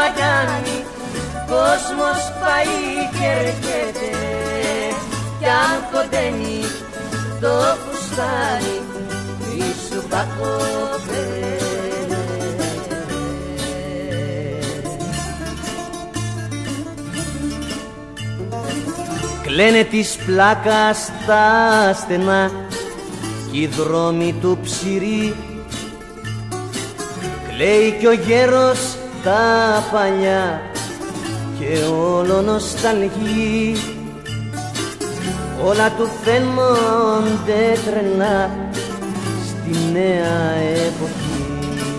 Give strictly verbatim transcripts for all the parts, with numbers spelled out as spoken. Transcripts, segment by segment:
Μπαρμπαγιάννη, κόσμος πάει και έρχεται κι αν κοντένει το φουστάνι μη σου κακοφαίνεται. Κλαίνε της πλάκας τα στενά κι οι δρόμοι του ψηρή, κλαίει κι ο γέρος τα παλιά και όλο νοσταλγεί. Όλα του φαίνονται τρελά στη νέα εποχή.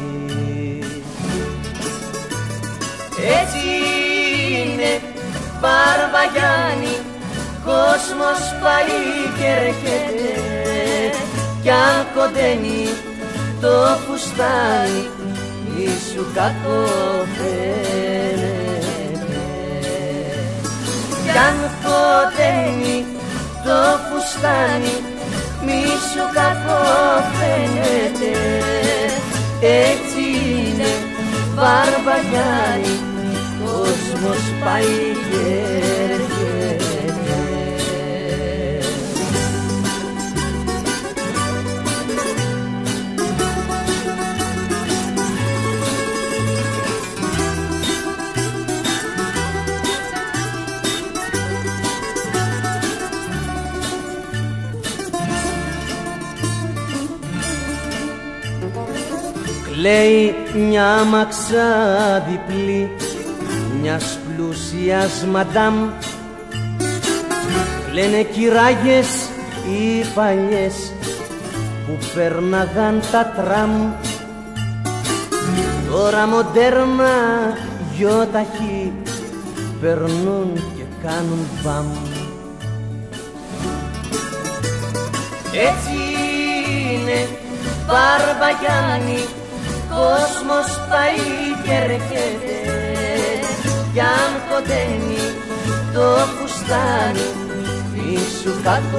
Έτσι είναι Μπαρμπαγιάννη, κόσμος πάει και έρχεται κι αν κοντένει το φουστάνι μη σου κακοφαίνεται. Κι αν κοντένει το φουστάνι μη σου κακοφαίνεται. Έτσι είναι Μπαρμπαγιάννη, κόσμος πάει και έρχεται. Κλαίει μια αμαξά διπλή μιας πλούσιας μαντάμ, κλαίνε κυράγες οι παλιές που πέρναγαν τα τραμ. Τώρα μοντέρνα γιοταχή περνούν και κάνουν μπαμ. Έτσι είναι Μπαρμπαγιάννη, κόσμος πάει και έρχεται κι αν κοντένει το φουστάνι μη σου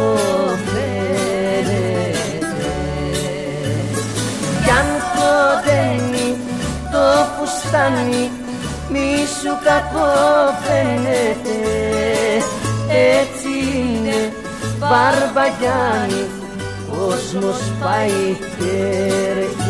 κακοφαίνεται. Κι αν κοντένει το φουστάνι μη σου κακοφαίνεται. Έτσι είναι Μπαρμπαγιάννη, κόσμος πάει και έρχεται.